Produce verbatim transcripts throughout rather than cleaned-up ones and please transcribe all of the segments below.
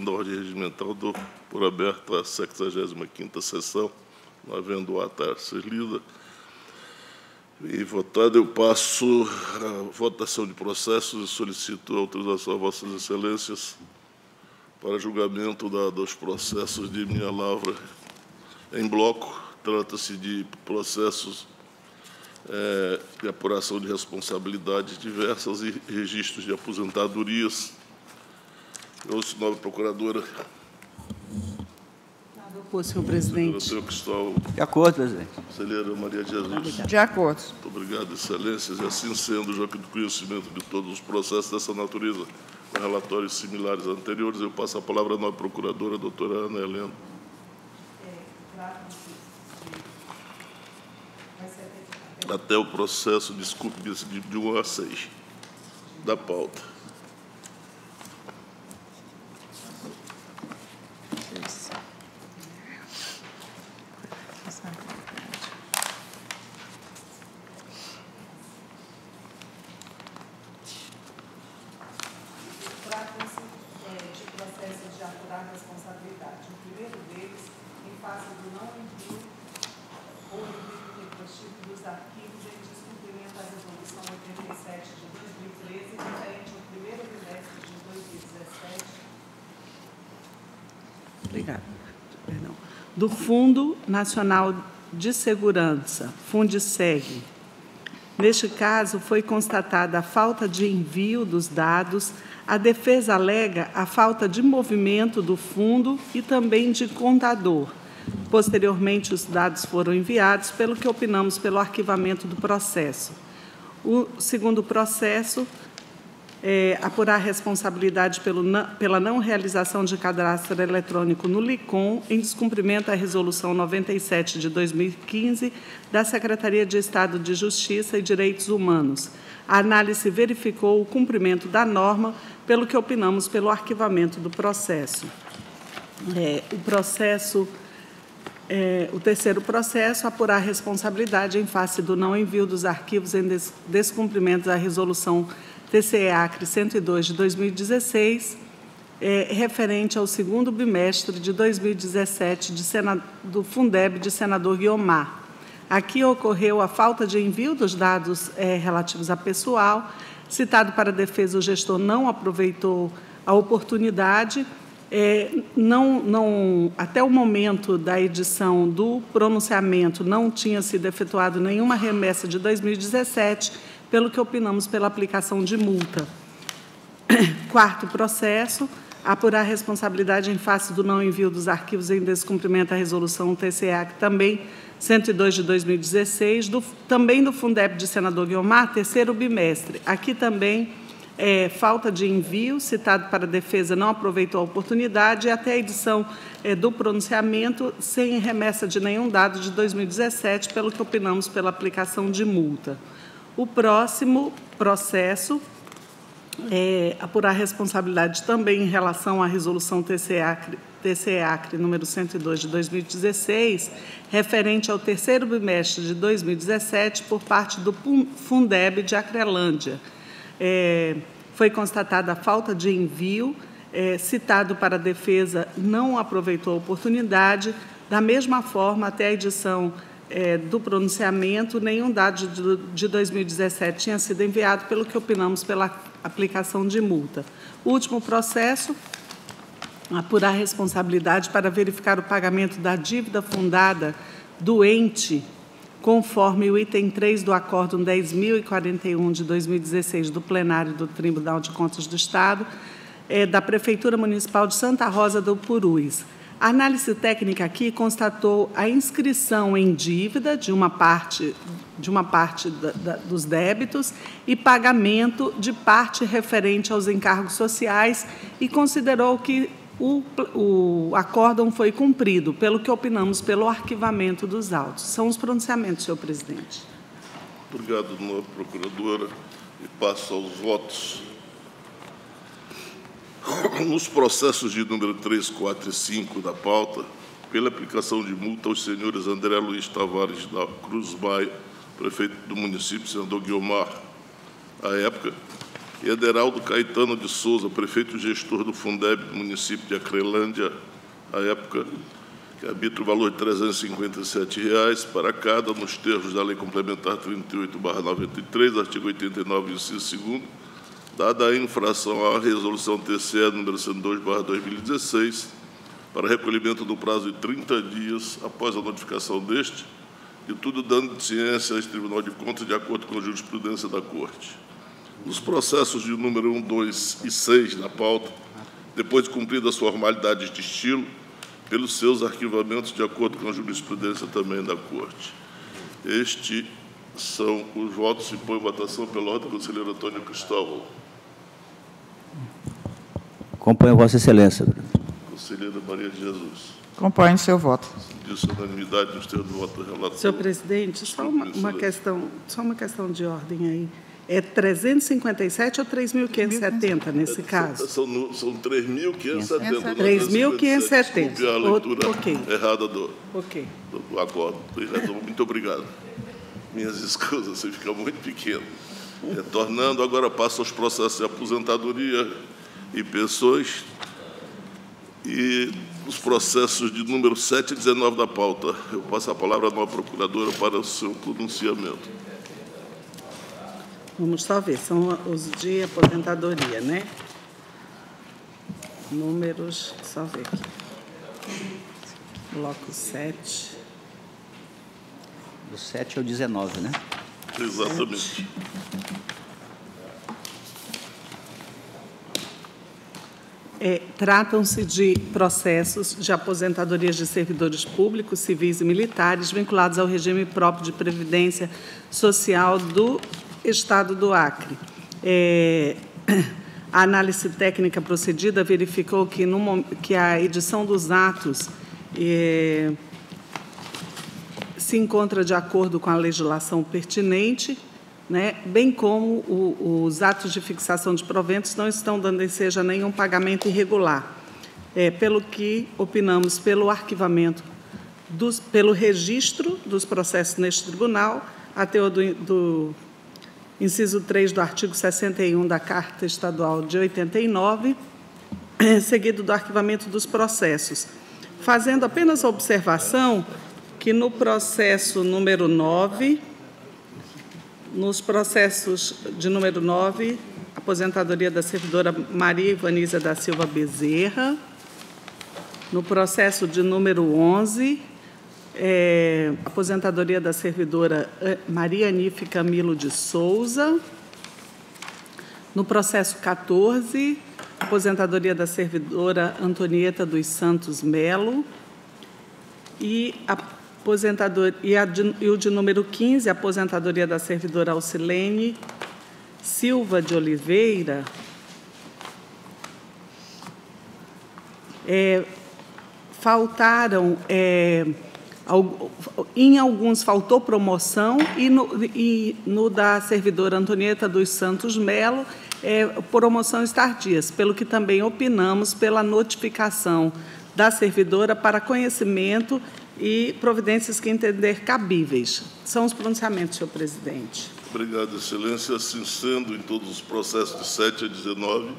da ordem regimental, dou por aberta a sexagésima quinta sessão, não havendo o ato a ser lida. E votada, eu passo a votação de processos e solicito a autorização a Vossas Excelências para julgamento da, dos processos de minha lavra em bloco. Trata-se de processos é, de apuração de responsabilidades diversas e registros de aposentadorias. Eu, nobre procuradora. Por senhor presidente. De acordo, presidente. Conselheira Maria de Jesus. De acordo. Muito obrigado, excelências. E assim sendo, já que do conhecimento de todos os processos dessa natureza, com relatórios similares anteriores, eu passo a palavra à nobre procuradora, doutora Ana Helena. Até o processo, desculpe, de, de um a seis da pauta. Trata-se de processos de apurar responsabilidade. O primeiro deles, em face do não envio ou envio retroativo dos arquivos em descumprimento da Resolução oitenta e sete de dois mil e treze, referente ao primeiro bimestre de dois mil e dezessete. Obrigada. Perdão. Do Fundo Nacional de Segurança, Fundeseg. Neste caso, foi constatada a falta de envio dos dados. A defesa alega a falta de movimento do fundo e também de contador. Posteriormente, os dados foram enviados, pelo que opinamos pelo arquivamento do processo. O segundo processo é apurar a responsabilidade pelo, pela não realização de cadastro eletrônico no LICOM, em descumprimento à Resolução noventa e sete de dois mil e quinze da Secretaria de Estado de Justiça e Direitos Humanos. A análise verificou o cumprimento da norma, pelo que opinamos pelo arquivamento do processo. É, o processo, é, o terceiro processo, apurar a responsabilidade em face do não envio dos arquivos em des, descumprimento da Resolução T C E A C R E cento e dois de dois mil e dezesseis, é, referente ao segundo bimestre de dois mil e dezessete de Sena, do Fundeb de senador Guiomar. Aqui ocorreu a falta de envio dos dados é, relativos a pessoal. Citado para a defesa, o gestor não aproveitou a oportunidade. É, não, não, até o momento da edição do pronunciamento, não tinha sido efetuado nenhuma remessa de dois mil e dezessete, pelo que opinamos pela aplicação de multa. Quarto processo, apurar a responsabilidade em face do não envio dos arquivos em descumprimento da Resolução T C E A C, também cento e dois de dois mil e dezesseis, do, também do Fundeb de senador Guiomar, terceiro bimestre. Aqui também é, falta de envio, citado para a defesa, não aproveitou a oportunidade, e até a edição é, do pronunciamento, sem remessa de nenhum dado de dois mil e dezessete, pelo que opinamos pela aplicação de multa. O próximo processo é apurar a responsabilidade também em relação à Resolução T C E A C R E número cento e dois de dois mil e dezesseis, referente ao terceiro bimestre de dois mil e dezessete, por parte do Fundeb de Acrelândia. É, foi constatada a falta de envio, é, citado para a defesa, não aproveitou a oportunidade. Da mesma forma, até a edição é, do pronunciamento, nenhum dado de, de dois mil e dezessete tinha sido enviado, pelo que opinamos pela aplicação de multa. O último processo, apurar a responsabilidade para verificar o pagamento da dívida fundada do ente, conforme o item três do Acórdão dez mil e quarenta e um de dois mil e dezesseis do plenário do Tribunal de Contas do Estado, é, da Prefeitura Municipal de Santa Rosa do Purus. A análise técnica aqui constatou a inscrição em dívida de uma parte, de uma parte da, da, dos débitos e pagamento de parte referente aos encargos sociais, e considerou que o, o acórdão foi cumprido, pelo que opinamos pelo arquivamento dos autos. São os pronunciamentos, senhor presidente. Obrigado, nobre procuradora. E passo aos votos. Nos processos de número três, quatro e cinco da pauta, pela aplicação de multa aos senhores André Luiz Tavares da Cruz Maia, prefeito do município, senador Guiomar, à época, e Ederaldo Caetano de Souza, prefeito e gestor do Fundeb do município de Acrelândia, à época, que arbitra o valor de trezentos e cinquenta e sete reais para cada, nos termos da Lei Complementar trinta e oito barra noventa e três, artigo oitenta e nove, inciso segundo, dada a infração à Resolução T C E número cento e dois barra dois mil e dezesseis, para recolhimento do prazo de trinta dias após a notificação deste, e tudo dando de ciência a este Tribunal de Contas de acordo com a jurisprudência da Corte. Nos processos de número um, dois e seis da pauta, depois de cumpridas as formalidades de estilo, pelos seus arquivamentos de acordo com a jurisprudência também da Corte. Estes são os votos e põe em votação pela ordem do conselheiro Antônio Cristóvão. Acompanho Vossa Excelência. Conselheira Maria de Jesus. Acompanho seu voto. Disso, unanimidade nos termos do voto do relator. Senhor presidente, só uma, uma questão, só uma questão de ordem aí. É trezentos e cinquenta e sete ou três mil quinhentos e setenta nesse caso? São, no- são três mil quinhentos e setenta. três mil quinhentos e setenta. Desculpe a leitura Ok. errada do, Ok. do, do acordo. Muito obrigado. Minhas escusas, você fica muito pequeno. Retornando, agora passo aos processos de aposentadoria e pensões e os processos de número sete e dezenove da pauta. Eu passo a palavra à nova procuradora para o seu pronunciamento. Vamos só ver, são os de aposentadoria, né? Números, só ver aqui. Bloco sete. Do sete ao dezenove, né? Exatamente. É, tratam-se de processos de aposentadorias de servidores públicos, civis e militares vinculados ao regime próprio de previdência social do Estado do Acre. É, a análise técnica procedida verificou que, no, que a edição dos atos é, se encontra de acordo com a legislação pertinente, né, bem como o, os atos de fixação de proventos não estão dando ensejo a nenhum pagamento irregular, é, pelo que opinamos pelo arquivamento, dos, pelo registro dos processos neste tribunal, a teor do, do inciso três do artigo sessenta e um da Carta Estadual de oitenta e nove, seguido do arquivamento dos processos, fazendo apenas a observação que no processo número nove, nos processos de número nove, aposentadoria da servidora Maria Ivanísia da Silva Bezerra, no processo de número onze, é, aposentadoria da servidora Maria Anife Camilo de Souza, no processo quatorze, aposentadoria da servidora Antonieta dos Santos Melo, e a Aposentador, e, a de, e o de número quinze, aposentadoria da servidora Alcilene Silva de Oliveira, é, faltaram, é, em alguns faltou promoção, e no, e no da servidora Antonieta dos Santos Melo, é, promoções tardias, pelo que também opinamos pela notificação da servidora para conhecimento e providências que entender cabíveis. São os pronunciamentos, senhor presidente. Obrigado, excelência. Assim sendo, em todos os processos de sete a dezenove,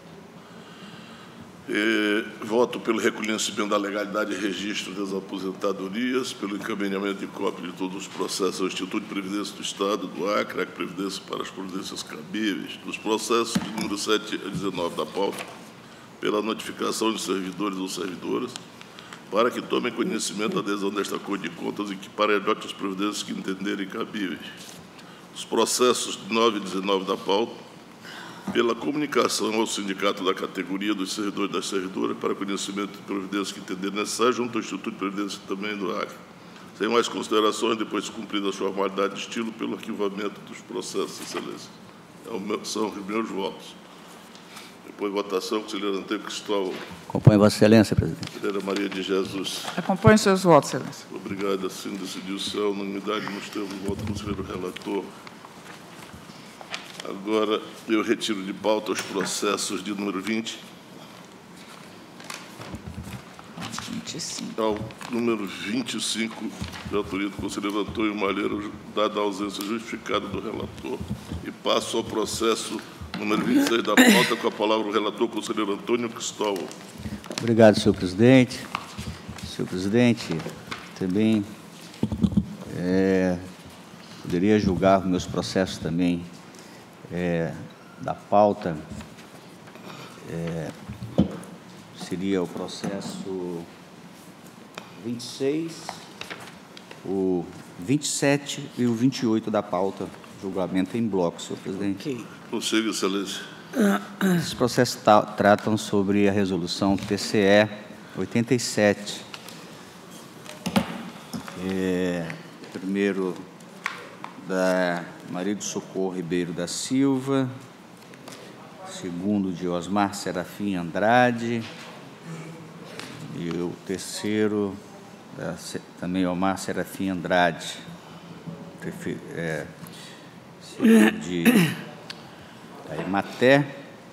eh, voto pelo reconhecimento da legalidade e registro das aposentadorias, pelo encaminhamento de cópia de todos os processos ao Instituto de Previdência do Estado do Acre, a Previdência para as providências cabíveis, dos processos de número sete a dezenove da pauta, pela notificação de servidores ou servidoras, para que tomem conhecimento da adesão desta Cor de Contas e que para adote as providências que entenderem cabíveis. Os processos de nove e dezenove da pauta, pela comunicação ao sindicato da categoria dos servidores e das servidoras para conhecimento de providências que entenderem necessárias, junto ao Instituto de Previdência também do Acre. Sem mais considerações, depois de cumpridas as formalidades de estilo, pelo arquivamento dos processos, excelência. É o meu, são os meus votos. Depois, votação, conselheiro Antônio Cristóvão. Acompanho Vossa Excelência, presidente. Conselheira Maria de Jesus. Acompanho seus votos, excelência. Obrigado. Assim decidiu-se a unanimidade nos termos do voto do conselheiro relator. Agora, eu retiro de pauta os processos de número vinte. vinte e cinco. Ao número vinte e cinco, de autoria do conselheiro Antônio Malheiro, dada a ausência justificada do relator. E passo ao processo Número vinte e seis da pauta, com a palavra o relator, conselheiro Antônio Cristóvão. Obrigado, senhor presidente. Senhor presidente, também é, poderia julgar meus processos também é, da pauta. É, seria o processo vinte e seis, o vinte e sete e o vinte e oito da pauta, julgamento em bloco, senhor presidente. Ok. Prossiga, excelência. Esses processos ta- tratam sobre a resolução T C E oitenta e sete. É, primeiro, da Maria do Socorro Ribeiro da Silva. Segundo, de Osmar Serafim Andrade. E o terceiro, da, Se- também Omar Serafim Andrade. Prefe- é, segundo de da Ematé,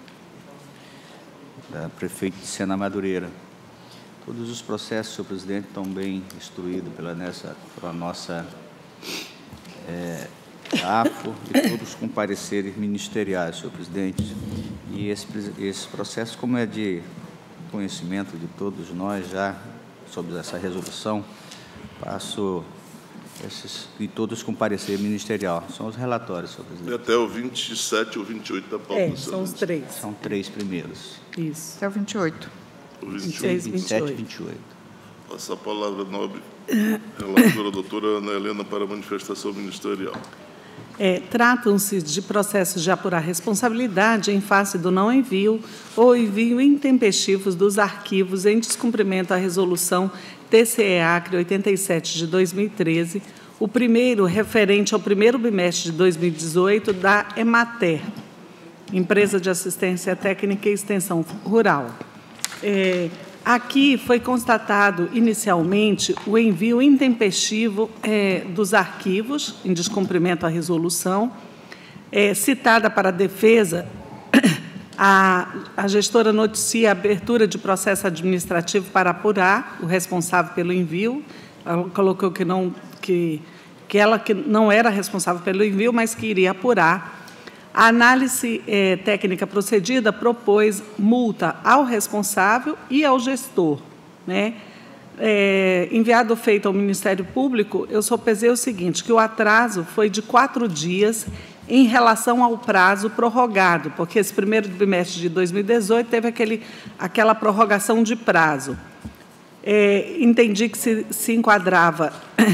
da prefeita de Sena Madureira. Todos os processos, senhor presidente, estão bem instruídos pela, nessa, pela nossa é, A F O e todos com pareceres ministeriais, senhor presidente. E esse, esse processo, como é de conhecimento de todos nós já sobre essa resolução, passo esses, e todos com parecer ministerial. São os relatórios, senhor E presidente. até o vinte e sete ou vinte e oito da pauta, É, são os excelência. três. São três primeiros. Isso. Até o vinte e oito. O vinte e vinte e seis, oito. vinte e sete e vinte vinte e oito. Passa a palavra, nobre relatora, doutora Ana Helena, para a manifestação ministerial. É, tratam-se de processos de apurar responsabilidade em face do não envio ou envio intempestivos dos arquivos em descumprimento à resolução T C E Acre oitenta e sete de dois mil e treze, o primeiro referente ao primeiro bimestre de dois mil e dezoito da Emater, Empresa de Assistência Técnica e Extensão Rural. É, aqui foi constatado inicialmente o envio intempestivo é, dos arquivos, em descumprimento à resolução, é, citada para a defesa, a, a gestora noticia a abertura de processo administrativo para apurar o responsável pelo envio. Ela colocou que, não, que, que ela que não era responsável pelo envio, mas que iria apurar. A análise eh, técnica procedida propôs multa ao responsável e ao gestor, né? É, enviado feito ao Ministério Público, eu só pesei o seguinte, que o atraso foi de quatro dias em relação ao prazo prorrogado, porque esse primeiro bimestre de dois mil e dezoito teve aquele, aquela prorrogação de prazo. É, entendi que se, se enquadrava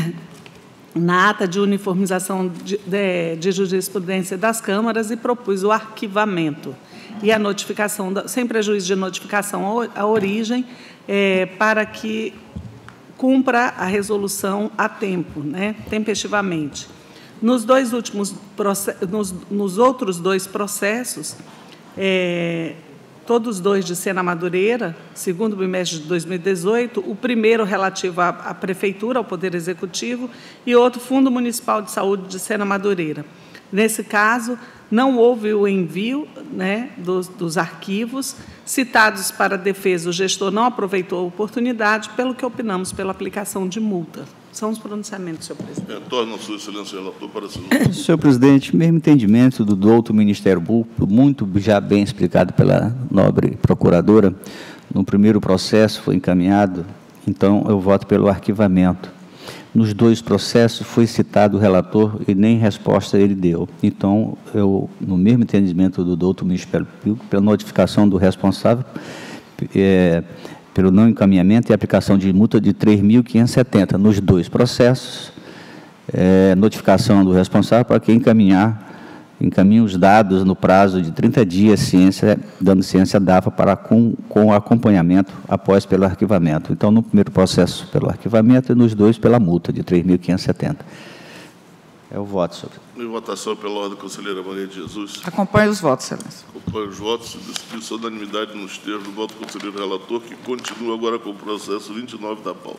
na ata de uniformização de, de, de jurisprudência das câmaras e propus o arquivamento e a notificação, da, sem prejuízo de notificação à origem, é, para que cumpra a resolução a tempo, né, tempestivamente. Nos dois últimos nos, nos outros dois processos, é, todos dois de Sena Madureira, segundo bimestre de dois mil e dezoito, o primeiro relativo à, à Prefeitura, ao Poder Executivo, e outro Fundo Municipal de Saúde de Sena Madureira. Nesse caso, não houve o envio, né, dos, dos arquivos citados para a defesa. O gestor não aproveitou a oportunidade, pelo que opinamos pela aplicação de multa. São os pronunciamentos, senhor presidente. Retorno a sua excelência, relator, para a segunda. Senhor presidente, mesmo entendimento do douto Ministério Público, muito já bem explicado pela nobre procuradora, no primeiro processo foi encaminhado, então eu voto pelo arquivamento. Nos dois processos foi citado o relator e nem resposta ele deu. Então, eu, no mesmo entendimento do douto Ministério Público, pela notificação do responsável, é, pelo não encaminhamento e aplicação de multa de três mil quinhentos e setenta nos dois processos, é, notificação do responsável para que encaminhar, encaminhe os dados no prazo de trinta dias, ciência, dando ciência da A F A para com, com acompanhamento após pelo arquivamento. Então, no primeiro processo pelo arquivamento e nos dois pela multa de três mil quinhentos e setenta. É o voto, senhor. Em votação pela ordem, conselheira Maria de Jesus. Acompanhe os votos, excelência. Acompanho os votos e decidiu-se a unanimidade nos termos do voto do conselheiro relator, que continua agora com o processo vinte e nove da pauta.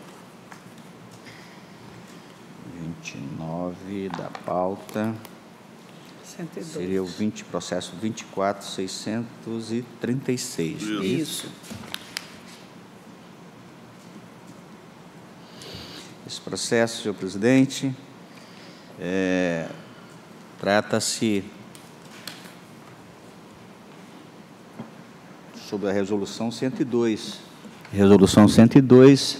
vinte e nove da pauta. cento e dois. Seria o vinte, processo vinte e quatro mil seiscentos e trinta e seis. Isso. Isso. Esse processo, senhor presidente, é, trata-se sobre a Resolução cento e dois. Resolução cento e dois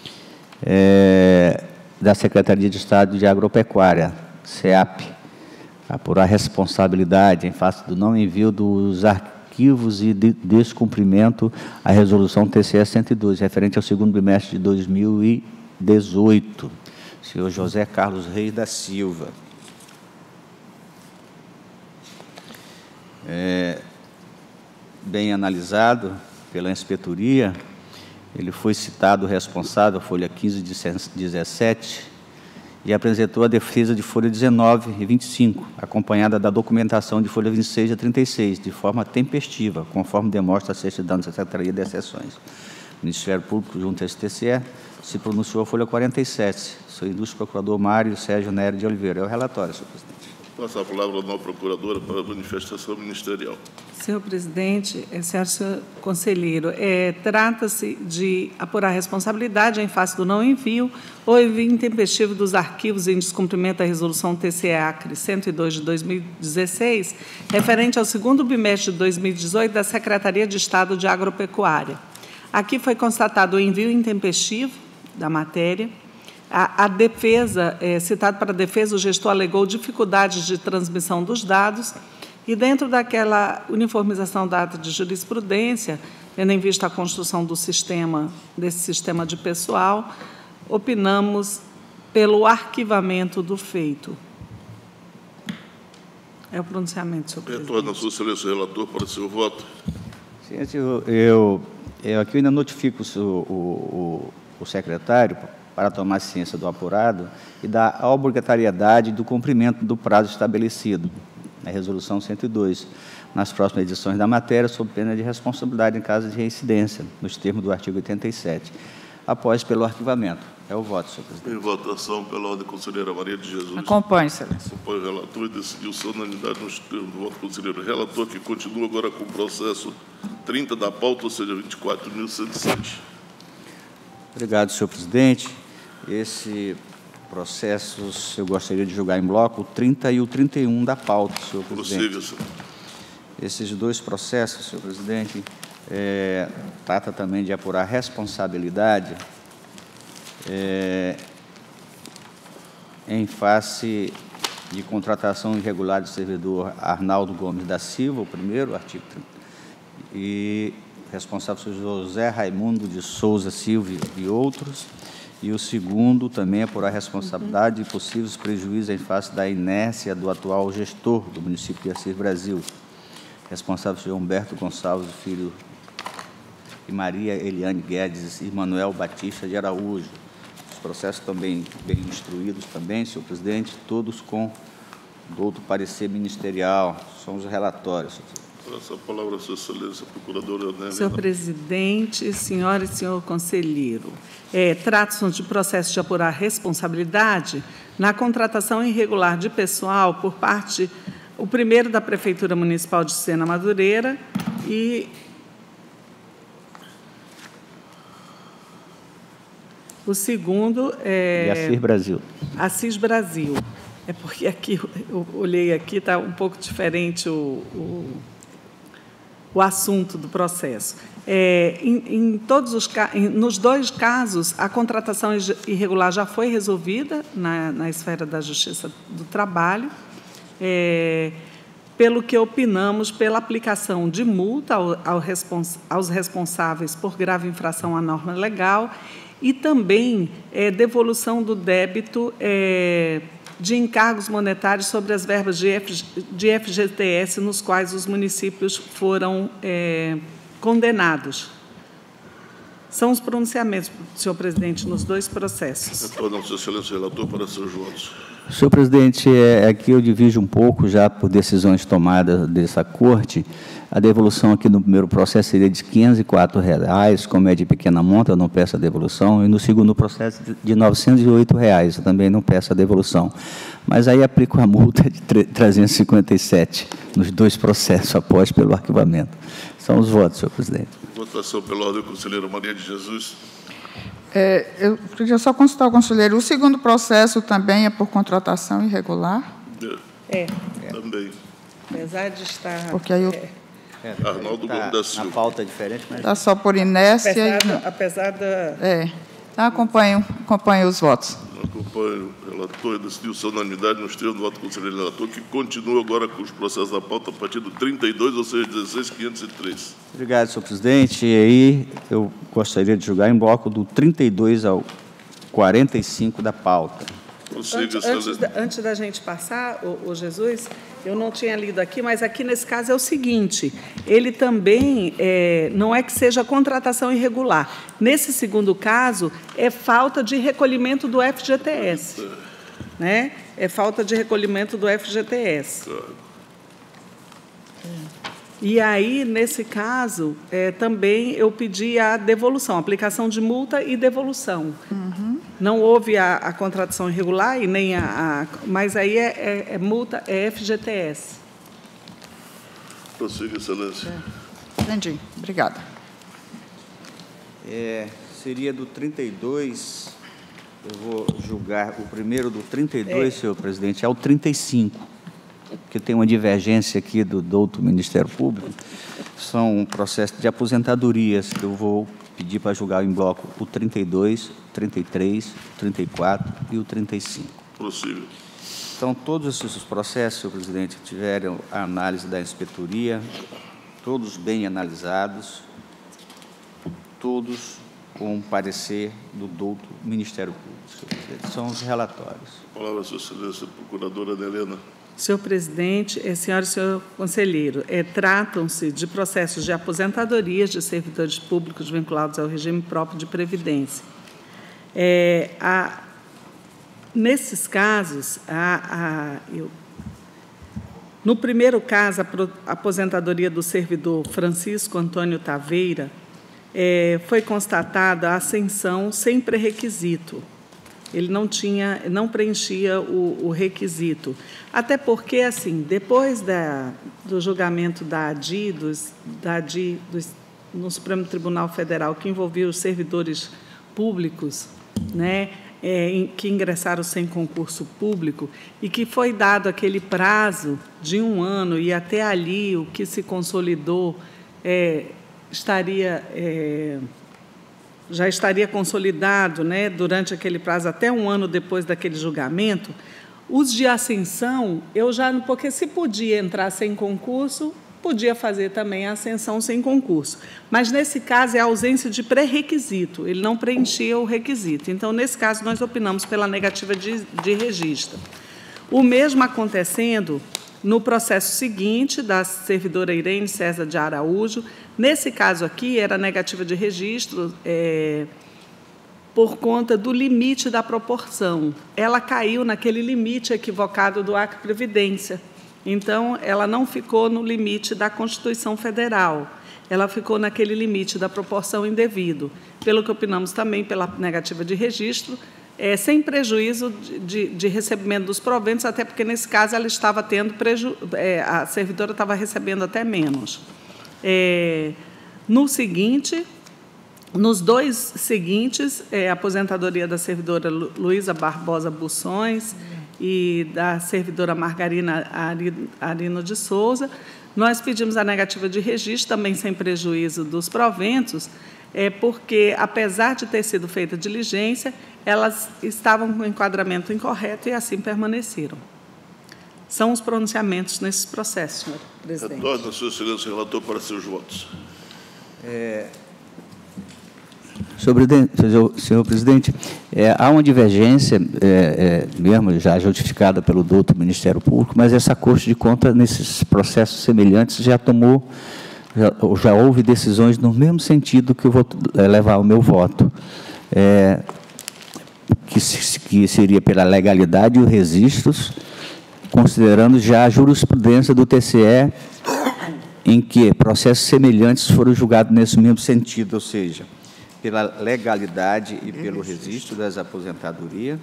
é, da Secretaria de Estado de Agropecuária, SEAP, apurar responsabilidade em face do não envio dos arquivos e de descumprimento à Resolução T C E cento e dois, referente ao segundo bimestre de dois mil e dezoito. Senhor José Carlos Reis da Silva. É, bem analisado pela inspetoria, ele foi citado responsável, folha quinze de dezessete, e apresentou a defesa de folha dezenove e vinte e cinco, acompanhada da documentação de folha vinte e seis a trinta e seis, de forma tempestiva, conforme demonstra a certidão da Secretaria de Exceções. O Ministério Público, junto ao S T C E, se pronunciou a folha quarenta e sete. Sou ilustre procurador Mário Sérgio Nery de Oliveira. É o relatório, senhor presidente. Passa a palavra à nova procuradora para a manifestação ministerial. Senhor presidente, senhor, senhor conselheiro, é, trata-se de apurar responsabilidade em face do não envio ou envio intempestivo dos arquivos em descumprimento da Resolução T C E A C R E cento e dois de dois mil e dezesseis, referente ao segundo bimestre de dois mil e dezoito da Secretaria de Estado de Agropecuária. Aqui foi constatado o envio intempestivo da matéria. A, a defesa, é, citado para a defesa, o gestor alegou dificuldades de transmissão dos dados e, dentro daquela uniformização da ata de jurisprudência, tendo em vista a construção do sistema, desse sistema de pessoal, opinamos pelo arquivamento do feito. É o pronunciamento, senhor presidente. Retorna a sua excelência relator para o seu voto. Sim, eu, eu, eu aqui ainda notifico o, o, o secretário para tomar ciência do apurado e da obrigatoriedade do cumprimento do prazo estabelecido na Resolução cento e dois, nas próximas edições da matéria, sob pena de responsabilidade em caso de reincidência, nos termos do artigo oitenta e sete, após pelo arquivamento. É o voto, senhor presidente. Em votação pela ordem conselheira Maria de Jesus. Acompanhe, excelência. Acompanhe o relator e decidiu-se unanimidade nos termos do voto conselheiro relator, que continua agora com o processo trinta da pauta, ou seja, vinte e quatro mil cento e seis. Obrigado, senhor presidente. Esse processo eu gostaria de julgar em bloco o trinta e o trinta e um da pauta, senhor presidente. Prossiga, senhor. Esses dois processos, senhor presidente, é, trata também de apurar responsabilidade é, em face de contratação irregular do servidor Arnaldo Gomes da Silva, o primeiro, artigo trinta, e responsável por José Raimundo de Souza Silva e outros, e o segundo também é por a responsabilidade de possíveis prejuízos em face da inércia do atual gestor do município de Assis Brasil, responsável por Humberto Gonçalves Filho e Maria Eliane Guedes e Manuel Batista de Araújo. Os processos também bem instruídos também, senhor presidente, todos com douto parecer ministerial. São os relatórios, senhor presidente. Passa a palavra a sua excelência, procuradora Nélia. Senhor presidente, senhora e senhor conselheiro, é, trata-se de processo de apurar responsabilidade na contratação irregular de pessoal por parte, o primeiro da Prefeitura Municipal de Sena Madureira e o segundo é... E Assis Brasil. Assis Brasil. É porque aqui, eu olhei aqui, está um pouco diferente o... o o assunto do processo. É, em, em todos os, em, nos dois casos, a contratação irregular já foi resolvida na, na esfera da Justiça do Trabalho, é, pelo que opinamos pela aplicação de multa ao, ao respons, aos responsáveis por grave infração à norma legal e também é, devolução do débito é, de encargos monetários sobre as verbas de, F, de F G T S nos quais os municípios foram é, condenados. São os pronunciamentos, senhor presidente, nos dois processos. Retorna a sua excelência relator para seus votos. Senhor presidente, é, aqui eu divido um pouco, já por decisões tomadas dessa corte, a devolução aqui no primeiro processo seria de quinhentos e quatro reais, como é de pequena monta, eu não peço a devolução, e no segundo processo de novecentos e oito reais, eu também não peço a devolução. Mas aí aplico a multa de trezentos e cinquenta e sete nos dois processos após pelo arquivamento. São os votos, senhor presidente. Votação pela ordem conselheira Maria de Jesus. É, eu queria só consultar o conselheiro. O segundo processo também é por contratação irregular? É. É. Também. Apesar de estar... Porque aí eu... é, É, Arnaldo tá, Gomes da na Silva. pauta é diferente, mas... Está só por inércia. Apesar, E, da- apesar da... é. Acompanho, acompanho os votos. Acompanho o relator e decidiu-se unanimidade nos termos do voto do conselheiro relator, que continua agora com os processos da pauta a partir do trinta e dois, ou seja, dezesseis mil quinhentos e três. Obrigado, senhor presidente. E aí eu gostaria de julgar em bloco do trinta e dois ao quarenta e cinco da pauta. Prossiga, Antes, excelência. antes, da, antes da gente passar, o, Jesus, eu não tinha lido aqui, mas aqui nesse caso é o seguinte, ele também, é, não é que seja contratação irregular. Nesse segundo caso, é falta de recolhimento do F G T S. Né? É falta de recolhimento do F G T S. E aí, nesse caso, é, também eu pedi a devolução, aplicação de multa e devolução. Uhum. Não houve a, a contratação irregular, e nem a, a, mas aí é, é, é multa, é F G T S. Prossiga, excelência. É. Entendi. Obrigada. É, seria do trinta e dois, eu vou julgar o primeiro do trinta e dois, é. senhor presidente, é o trinta e cinco. Que tem uma divergência aqui do douto Ministério Público, são um processo de aposentadorias, que eu vou pedir para julgar em bloco o trinta e dois, o trinta e três, o trinta e quatro e o trinta e cinco. Prossiga. Então, todos esses processos, senhor presidente, tiveram a análise da inspetoria, todos bem analisados, todos com parecer do douto Ministério Público, senhor presidente. São os relatórios. A palavra, sua excelência, procuradora Ana Helena. Senhor presidente, é, senhora e senhor conselheiro, é, tratam-se de processos de aposentadorias de servidores públicos vinculados ao regime próprio de previdência. É, a, nesses casos, a, a, eu, no primeiro caso, a, pro, a aposentadoria do servidor Francisco Antônio Taveira, é, foi constatada a ascensão sem pré-requisito. Ele não tinha, não preenchia o, o requisito. Até porque, assim, depois da, do julgamento da ADI, dos, da ADI dos, no Supremo Tribunal Federal, que envolvia os servidores públicos, né, é, em, que ingressaram sem concurso público, e que foi dado aquele prazo de um ano, e até ali o que se consolidou é, estaria... É, já estaria consolidado, né, durante aquele prazo, até um ano depois daquele julgamento, os de ascensão, eu já, porque se podia entrar sem concurso, podia fazer também a ascensão sem concurso. Mas, nesse caso, é a ausência de pré-requisito, ele não preenchia o requisito. Então, nesse caso, nós opinamos pela negativa de, de registro. O mesmo acontecendo no processo seguinte, da servidora Irene César de Araújo. Nesse caso aqui, era negativa de registro é, por conta do limite da proporção. Ela caiu naquele limite equivocado do Acre Previdência. Então, ela não ficou no limite da Constituição Federal. Ela ficou naquele limite da proporção indevido. Pelo que opinamos também pela negativa de registro, É, sem prejuízo de, de, de recebimento dos proventos, até porque, nesse caso, ela estava tendo preju... é, a servidora estava recebendo até menos. É, no seguinte, nos dois seguintes, é, a aposentadoria da servidora Lu, Luísa Barbosa Buções e da servidora Margarina Arino de Souza, nós pedimos a negativa de registro, também sem prejuízo dos proventos, é, porque, apesar de ter sido feita diligência, elas estavam com o enquadramento incorreto e assim permaneceram. São os pronunciamentos nesses processos, senhor presidente. Retorna, sua excelência, relator, para seus votos. É, senhor, senhor presidente, é, há uma divergência, é, é, mesmo já justificada pelo douto Ministério Público, mas essa Corte de Contas, nesses processos semelhantes, já tomou, já, já houve decisões no mesmo sentido que eu vou levar o meu voto. É, que, que seria pela legalidade e os registros, considerando já a jurisprudência do T C E, em que processos semelhantes foram julgados nesse mesmo sentido, ou seja, pela legalidade e pelo registro das aposentadorias,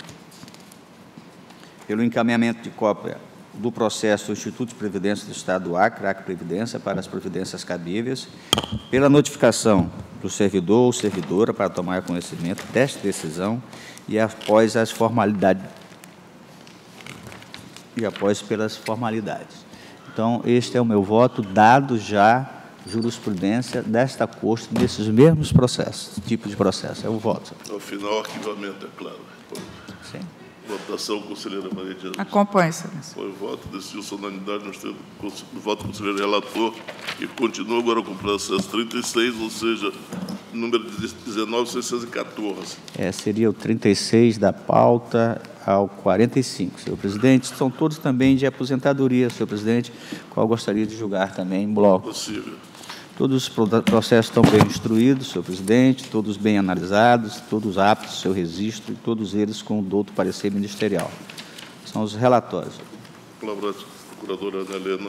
pelo encaminhamento de cópia do processo do Instituto de Previdência do Estado do Acre, Acre Previdência, para as providências cabíveis, pela notificação do servidor ou servidora para tomar conhecimento desta decisão e após as formalidades e após pelas formalidades. Então, este é o meu voto, dado já jurisprudência desta Corte nesses mesmos processos, tipo de processo. É o voto. Ao final, arquivamento, é claro. Sim. Votação, conselheira Maria de Jesus. Acompanhe, excelência. Foi voto, decidiu solenidade no termos do voto do conselheiro relator, que continua agora com o processo trinta e seis, ou seja, número dezenove mil seiscentos e quatorze. É, seria o trinta e seis da pauta ao quarenta e cinco, senhor presidente. São todos também de aposentadoria, senhor presidente, qual gostaria de julgar também em bloco. Possível. Todos os processos estão bem instruídos, senhor presidente, todos bem analisados, todos aptos, seu registro, e todos eles com o douto parecer ministerial. São os relatórios. Palavra à procuradora Ana Helena.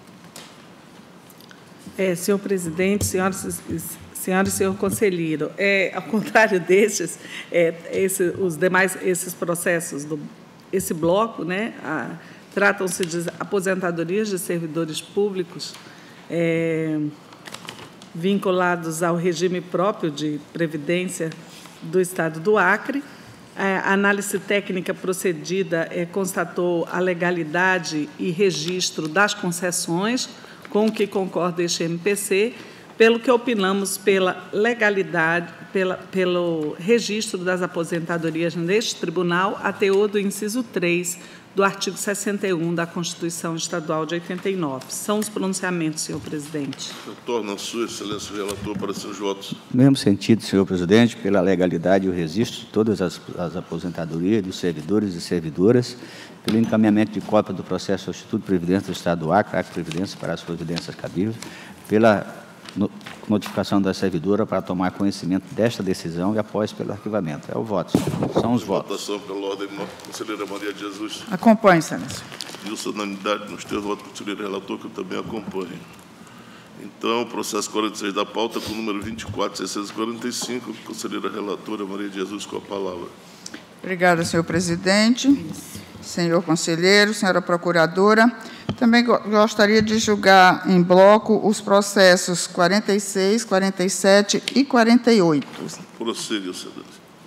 É, senhor presidente, senhoras, senhora e senhor conselheiro, é, ao contrário destes, é, esse, os demais, esses processos, do, esse bloco, né, tratam-se de aposentadorias de servidores públicos, é, vinculados ao regime próprio de previdência do Estado do Acre. A análise técnica procedida é, constatou a legalidade e registro das concessões, com o que concorda este M P C, pelo que opinamos pela legalidade, pela, pelo registro das aposentadorias neste tribunal, a teor do inciso três do artigo sessenta e um da Constituição Estadual de oitenta e nove. São os pronunciamentos, senhor presidente. Retorno a sua excelência o relator para seus votos. No mesmo sentido, senhor presidente, pela legalidade e o registro de todas as, as aposentadorias dos servidores e servidoras, pelo encaminhamento de cópia do processo ao Instituto de Previdência do Estado do Acre, Acre Previdência para as providências cabíveis, pela notificação da servidora para tomar conhecimento desta decisão e após pelo arquivamento. É o voto. São os votos. Votação pela ordem, conselheira Maria de Jesus. Acompanhe, excelência. Pediu unanimidade nos termos do voto do conselheiro relator, que eu também acompanho. Então, processo quarenta e seis da pauta, com o número vinte e quatro mil seiscentos e quarenta e cinco, conselheira relatora Maria de Jesus, com a palavra. Obrigada, senhor presidente. Senhor conselheiro, senhora procuradora, também gostaria de julgar em bloco os processos quarenta e seis, quarenta e sete e quarenta e oito. Prossiga, excelência.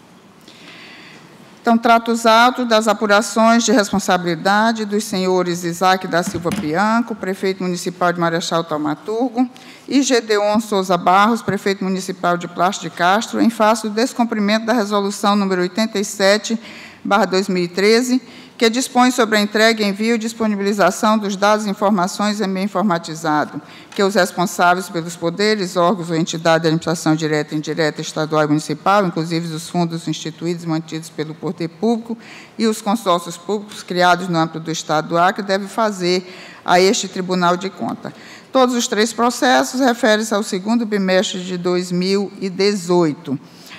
Então, trato os autos das apurações de responsabilidade dos senhores Isaac da Silva Bianco, prefeito municipal de Marechal Thaumaturgo, e Gedeon Souza Barros, prefeito municipal de Plácio de Castro, em face do descumprimento da resolução número oitenta e sete barra dois mil e treze, que dispõe sobre a entrega, envio e disponibilização dos dados e informações em meio informatizado, que os responsáveis pelos poderes, órgãos ou entidades de administração direta e indireta, estadual e municipal, inclusive os fundos instituídos e mantidos pelo poder público e os consórcios públicos criados no âmbito do Estado do Acre, devem fazer a este Tribunal de Contas. Todos os três processos referem-se ao segundo bimestre de dois mil e dezoito.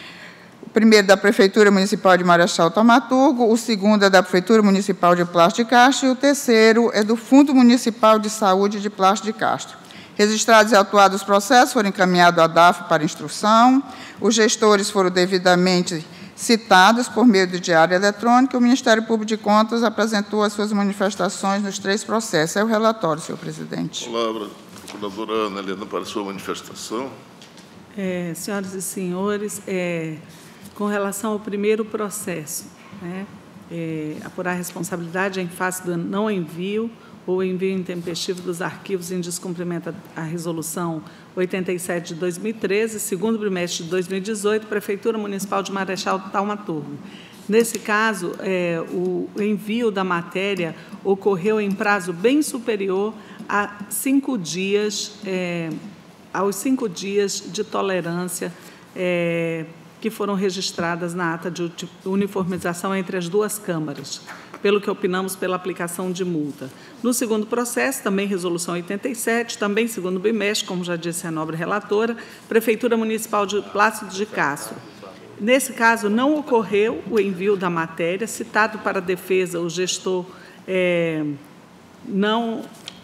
O primeiro da Prefeitura Municipal de Marechal Thaumaturgo, o segundo é da Prefeitura Municipal de Plácio de Castro e o terceiro é do Fundo Municipal de Saúde de Plácio de Castro. Registrados e autuados os processos, foram encaminhados à D A F para instrução, os gestores foram devidamente citados por meio do diário eletrônico e o Ministério Público de Contas apresentou as suas manifestações nos três processos. É o relatório, senhor presidente. Palavra, procuradora Ana Helena, para a sua manifestação. É, senhoras e senhores, é, com relação ao primeiro processo, né, é, apurar a responsabilidade em face do não envio ou envio intempestivo dos arquivos em descumprimento à resolução oitenta e sete de dois mil e treze, segundo trimestre de dois mil e dezoito, Prefeitura Municipal de Marechal Thaumaturgo. Nesse caso, é, o envio da matéria ocorreu em prazo bem superior a cinco dias, é, aos cinco dias de tolerância é, que foram registradas na ata de uniformização entre as duas câmaras, pelo que opinamos pela aplicação de multa. No segundo processo, também resolução oitenta e sete, também segundo bimestre, como já disse a nobre relatora, Prefeitura Municipal de Plácio de Castro. Nesse caso, não ocorreu o envio da matéria, citado para a defesa, o gestor é, não,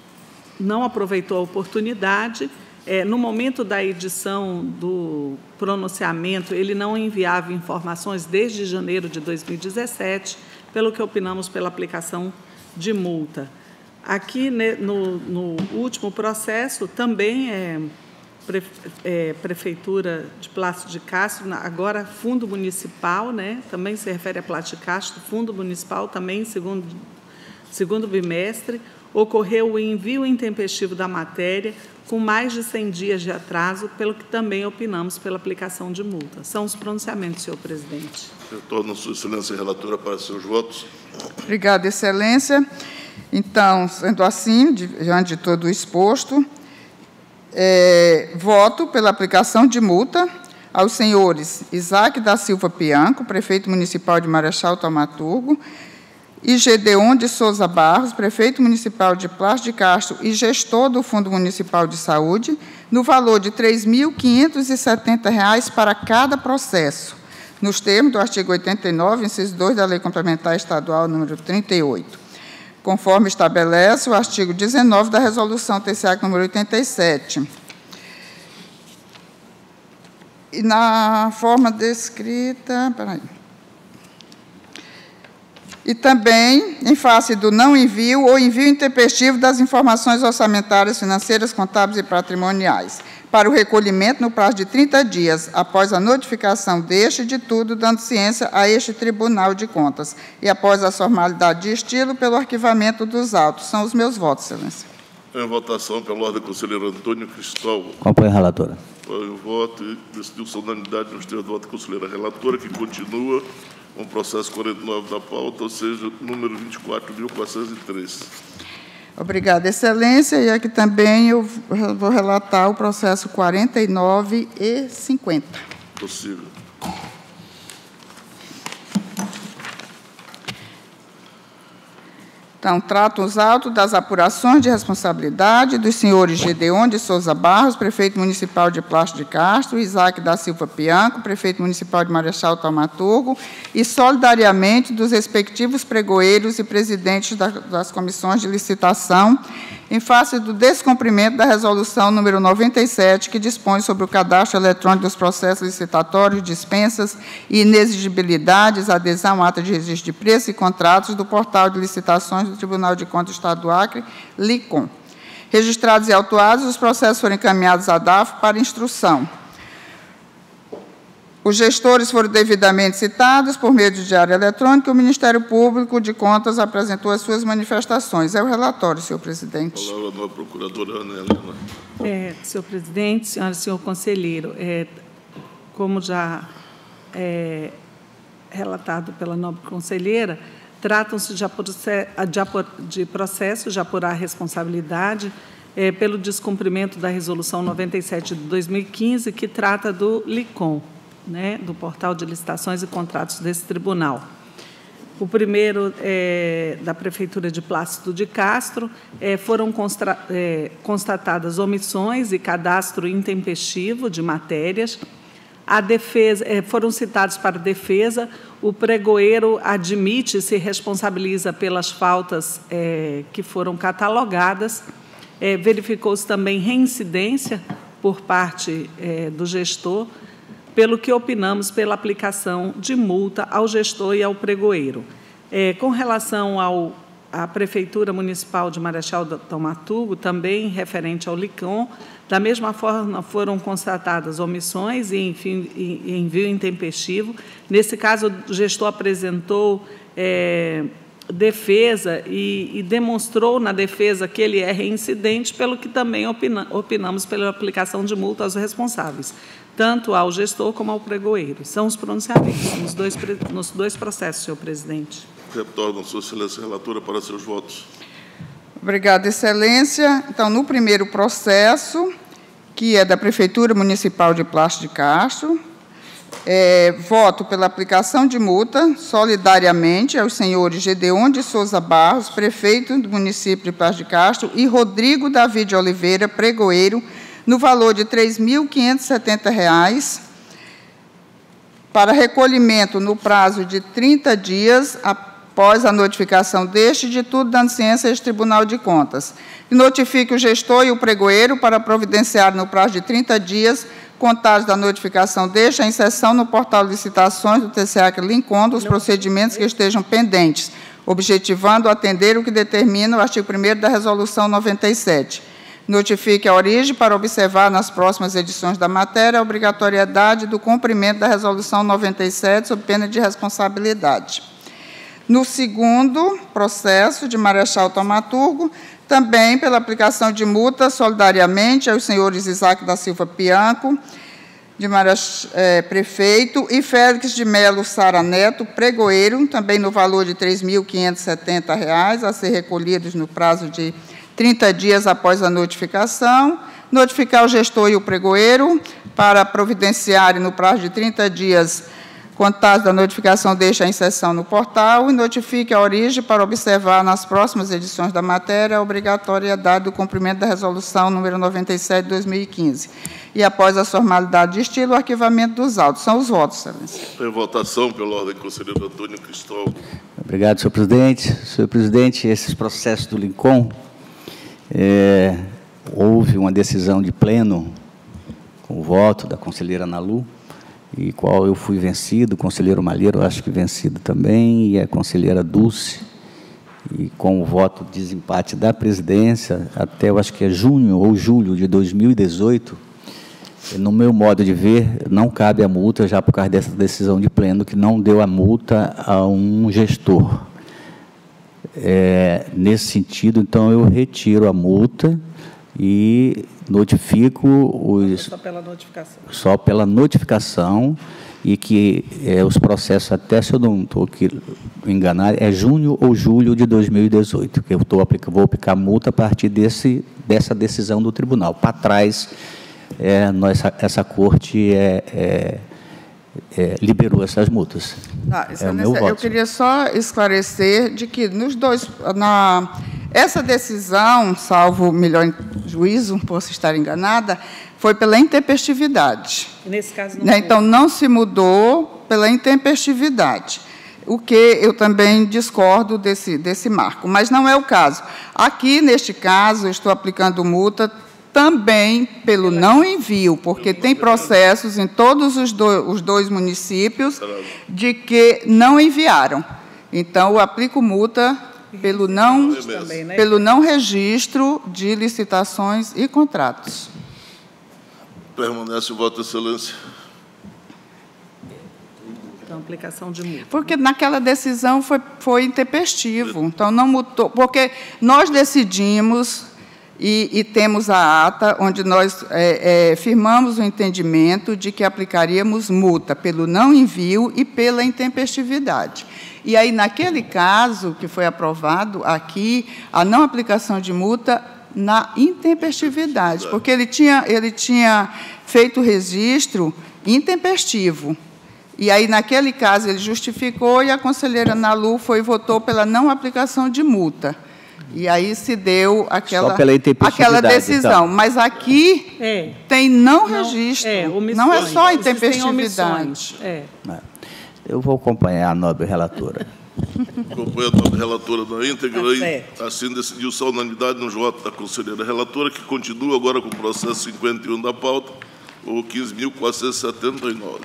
não aproveitou a oportunidade. É, no momento da edição do pronunciamento, ele não enviava informações desde janeiro de dois mil e dezessete, pelo que opinamos pela aplicação de multa. Aqui, né, no, no último processo, também é, pre, é Prefeitura de Plácio de Castro, agora Fundo Municipal, né, também se refere a Plácio de Castro, Fundo Municipal, também segundo, segundo bimestre, ocorreu o envio intempestivo da matéria com mais de cem dias de atraso, pelo que também opinamos pela aplicação de multa. São os pronunciamentos, senhor presidente. Retorno a sua excelência relatora para seus votos. Obrigada, excelência. Então, sendo assim, diante de todo o exposto, é, voto pela aplicação de multa aos senhores Isaac da Silva Pianco, prefeito municipal de Marechal Thaumaturgo, e Gedeon de Souza Barros, prefeito municipal de Plácido de Castro e gestor do Fundo Municipal de Saúde, no valor de três mil quinhentos e setenta reais para cada processo, nos termos do artigo oitenta e nove, inciso dois da Lei Complementar Estadual número trinta e oito, conforme estabelece o artigo dezenove da Resolução T C A C número oitenta e sete. E na forma descrita, peraí. E também, em face do não envio ou envio intempestivo das informações orçamentárias, financeiras, contábeis e patrimoniais, para o recolhimento no prazo de trinta dias, após a notificação deste de tudo, dando ciência a este Tribunal de Contas, e após a formalidade de estilo, pelo arquivamento dos autos. São os meus votos, excelência. Em votação pela ordem, conselheiro Antônio Cristóvão. Acompanhe a relatora. Foi o voto e decidiu sua unanimidade nos termos do voto da conselheira relatora, que continua com o processo quarenta e nove da pauta, ou seja, número vinte e quatro mil quatrocentos e três. Obrigada, excelência. E aqui também eu vou relatar o processo quarenta e nove e cinquenta. Possível. Então, trato os autos das apurações de responsabilidade dos senhores Gedeon de Souza Barros, prefeito municipal de Plácido de Castro, Isaac da Silva Pianco, prefeito municipal de Marechal Thaumaturgo, e solidariamente dos respectivos pregoeiros e presidentes das comissões de licitação, em face do descumprimento da resolução número noventa e sete, que dispõe sobre o cadastro eletrônico dos processos licitatórios, dispensas e inexigibilidades, adesão, ata de registro de preços e contratos do portal de licitações do Tribunal de Contas do Estado do Acre, LICOM. Registrados e autuados, os processos foram encaminhados à D A F para instrução. Os gestores foram devidamente citados por meio de diário eletrônico e o Ministério Público de Contas apresentou as suas manifestações. É o relatório, senhor presidente. A palavra da procuradora Ana Helena. É, senhor presidente, senhora e senhor conselheiro, é, como já é relatado pela nobre conselheira, tratam-se de, de processos de apurar responsabilidade é, pelo descumprimento da Resolução noventa e sete de dois mil e quinze, que trata do LICOM, né, do portal de licitações e contratos desse tribunal. O primeiro é da Prefeitura de Plácido de Castro, é, foram constra, é, constatadas omissões e cadastro intempestivo de matérias. A defesa, é, foram citados para defesa, o pregoeiro admite e se responsabiliza pelas faltas é, que foram catalogadas. É, verificou-se também reincidência por parte é, do gestor, pelo que opinamos pela aplicação de multa ao gestor e ao pregoeiro. É, com relação ao, à Prefeitura Municipal de Marechal Thaumaturgo, também referente ao LICOM, da mesma forma foram constatadas omissões e, enfim, e envio intempestivo. Nesse caso, o gestor apresentou é, defesa e, e demonstrou na defesa que ele é reincidente, pelo que também opina, opinamos pela aplicação de multa aos responsáveis, tanto ao gestor como ao pregoeiro. São os pronunciamentos nos dois, nos dois processos, senhor presidente. Retornam sua excelência relatora para seus votos. Obrigada, excelência. Então, no primeiro processo, que é da Prefeitura Municipal de Plácido de Castro, é, voto pela aplicação de multa solidariamente aos senhores Gedeon de Souza Barros, prefeito do município de Plácido de Castro, e Rodrigo Davi de Oliveira, pregoeiro, no valor de três mil quinhentos e setenta reais, para recolhimento no prazo de trinta dias, após a notificação deste, de tudo dando ciência a este Tribunal de Contas. E notifique o gestor e o pregoeiro para providenciar no prazo de trinta dias, contados da notificação deste, a inserção no portal de licitações do T C A C LICOM dos procedimentos que estejam pendentes, objetivando atender o que determina o artigo primeiro da Resolução noventa e sete. Notifique a origem para observar nas próximas edições da matéria a obrigatoriedade do cumprimento da Resolução noventa e sete, sob pena de responsabilidade. No segundo processo de Marechal Thaumaturgo, também pela aplicação de multa solidariamente aos senhores Isaac da Silva Pianco, de Marech, eh, prefeito, e Félix de Melo Sara Neto, pregoeiro, também no valor de três mil quinhentos e setenta reais, a ser recolhidos no prazo de trinta dias após a notificação. Notificar o gestor e o pregoeiro para providenciarem no prazo de trinta dias contados da notificação, deixa a inserção no portal e notifique a origem para observar nas próximas edições da matéria a obrigatoriedade do cumprimento da resolução número noventa e sete de dois mil e quinze. E, após a formalidade de estilo, o arquivamento dos autos. São os votos, excelência. Em votação, pela ordem, conselheiro Antônio Cristóvão. Obrigado, senhor presidente. Senhor presidente, esses processos do Lincoln, é, houve uma decisão de pleno com o voto da conselheira Nalu, e qual eu fui vencido, o conselheiro Malheiro, acho que vencido também, e a conselheira Dulce, e com o voto de desempate da presidência, até eu acho que é junho ou julho de dois mil e dezoito, no meu modo de ver, não cabe a multa, já por causa dessa decisão de pleno, que não deu a multa a um gestor. É, nesse sentido, então, eu retiro a multa e notifico os... Só pela notificação. Só pela notificação, e que é, os processos, até se eu não estou enganado, é junho ou julho de dois mil e dezoito, que eu tô, vou aplicar multa a partir desse, dessa decisão do tribunal. Para trás, é, nós, essa corte é, é, é, liberou essas multas. Tá, é o meu voto. Eu queria só esclarecer de que nos dois... Na, essa decisão, salvo melhor juízo, posso estar enganada, foi pela intempestividade. Nesse caso não né? Então, não se mudou pela intempestividade, o que eu também discordo desse, desse marco, mas não é o caso. Aqui, neste caso, eu estou aplicando multa também pelo não envio, porque tem processos em todos os, do, os dois municípios de que não enviaram. Então, eu aplico multa pelo não, pelo não registro de licitações e contratos. Permanece o voto, excelência. Então, aplicação de multa. Porque naquela decisão foi, foi intempestivo, então não mudou, porque nós decidimos e, e temos a ata onde nós é, é, firmamos o entendimento de que aplicaríamos multa pelo não envio e pela intempestividade. E aí, naquele caso que foi aprovado aqui, a não aplicação de multa na intempestividade, porque ele tinha, ele tinha feito o registro intempestivo. E aí, naquele caso, ele justificou e a conselheira Nalu foi e votou pela não aplicação de multa. E aí se deu aquela, Só pela aquela decisão. Então. Mas aqui é. tem não, não registro, é, não é só intempestividade. É. Eu vou acompanhar a nobre relatora. Acompanha a nobre relatora na íntegra Tá e certo. assim decidiu-se a unanimidade nos votos da conselheira relatora, que continua agora com o processo cinquenta e um da pauta, ou quinze mil quatrocentos e setenta e nove.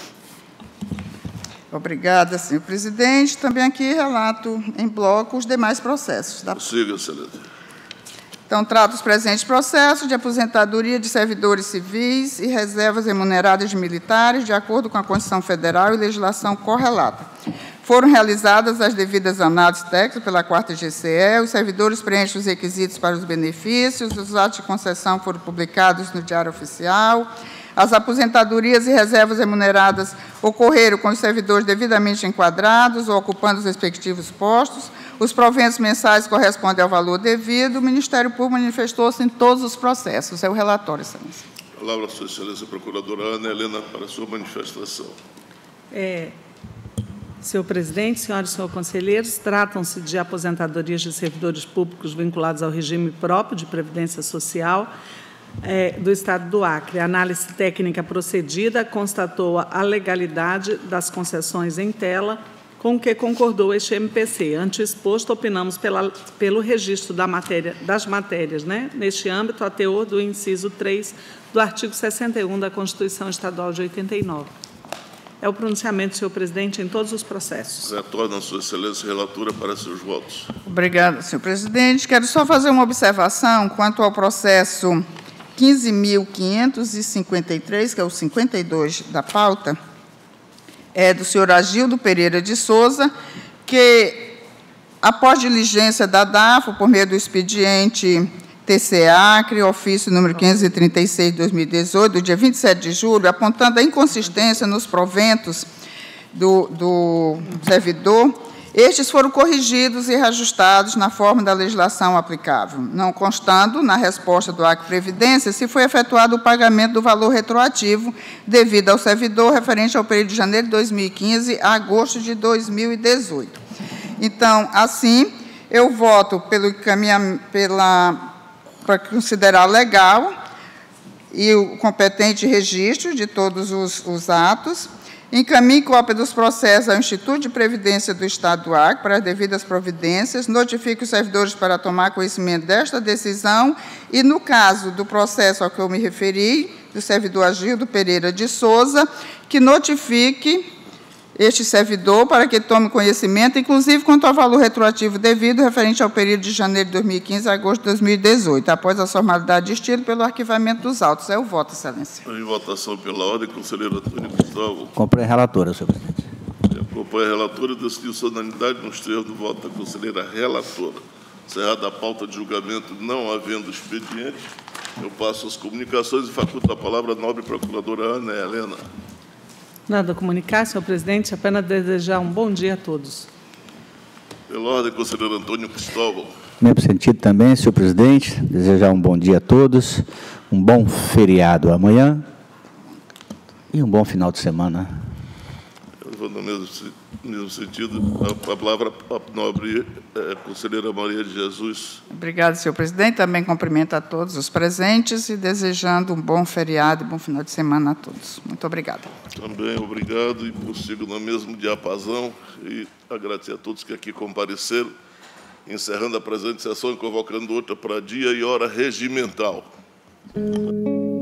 Obrigada, senhor presidente. Também aqui relato em bloco os demais processos. Da... Siga, excelência. Então, trato os presentes processos de aposentadoria de servidores civis e reservas remuneradas de militares, de acordo com a Constituição Federal e legislação correlata. Foram realizadas as devidas análises técnicas pela quarta G C E, os servidores preenchem os requisitos para os benefícios, os atos de concessão foram publicados no Diário Oficial, as aposentadorias e reservas remuneradas ocorreram com os servidores devidamente enquadrados ou ocupando os respectivos postos, os proventos mensais correspondem ao valor devido, o Ministério Público manifestou-se em todos os processos. É o relatório, excelência. Palavra à sua excelência, procuradora Ana Helena, para a sua manifestação. É, senhor presidente, senhoras e senhores conselheiros, tratam-se de aposentadorias de servidores públicos vinculados ao regime próprio de previdência social é, do Estado do Acre. A análise técnica procedida constatou a legalidade das concessões em tela, com o que concordou este M P C. Ante o exposto, opinamos pela, pelo registro da matéria, das matérias, né, neste âmbito, a teor do inciso três do artigo sessenta e um da Constituição Estadual de oitenta e nove. É o pronunciamento, senhor presidente, em todos os processos. Retorna a sua excelência relatora para seus votos. Obrigada, senhor presidente. Quero só fazer uma observação quanto ao processo quinze mil quinhentos e cinquenta e três, que é o cinquenta e dois da pauta, é do senhor Agildo Pereira de Souza, que que, após diligência da DAFO, por meio do expediente T C Acre, ofício número quinhentos e trinta e seis de dois mil e dezoito, do dia vinte e sete de julho, apontando a inconsistência nos proventos do, do servidor, estes foram corrigidos e reajustados na forma da legislação aplicável, não constando, na resposta do Acre Previdência, se foi efetuado o pagamento do valor retroativo devido ao servidor referente ao período de janeiro de dois mil e quinze a agosto de dois mil e dezoito. Então, assim, eu voto pelo encaminhamento, pela, para considerar legal e o competente registro de todos os, os atos. Encaminhe cópia dos processos ao Instituto de Previdência do Estado do Acre para as devidas providências, notifique os servidores para tomar conhecimento desta decisão e, no caso do processo ao que eu me referi, do servidor Agildo Pereira de Souza, que notifique este servidor para que tome conhecimento, inclusive quanto ao valor retroativo devido referente ao período de janeiro de dois mil e quinze a agosto de dois mil e dezoito, após a formalidade de estilo pelo arquivamento dos autos. É o voto, excelência. Em votação pela ordem, conselheiro Antônio Cristóvão. Acompanho a relatora, senhor presidente. Acompanho a relatora e decidiu sua unanimidade nos termos do voto da conselheira relatora. Encerrada a pauta de julgamento, não havendo expediente, eu passo as comunicações e faculto a palavra à nobre procuradora Ana Helena. Nada a comunicar, senhor presidente, apenas desejar um bom dia a todos. Pela ordem, conselheiro Antônio Cristóvão. No mesmo sentido também, senhor presidente, desejar um bom dia a todos, um bom feriado amanhã e um bom final de semana. Eu vou no mesmo, no mesmo sentido, a, a palavra à nobre é, conselheira Maria de Jesus. Obrigada, senhor presidente. Também cumprimento a todos os presentes e desejando um bom feriado e bom final de semana a todos. Muito obrigada. Também obrigado e prossigo no mesmo diapasão e agradecer a todos que aqui compareceram, encerrando a presente sessão e convocando outra para dia e hora regimental.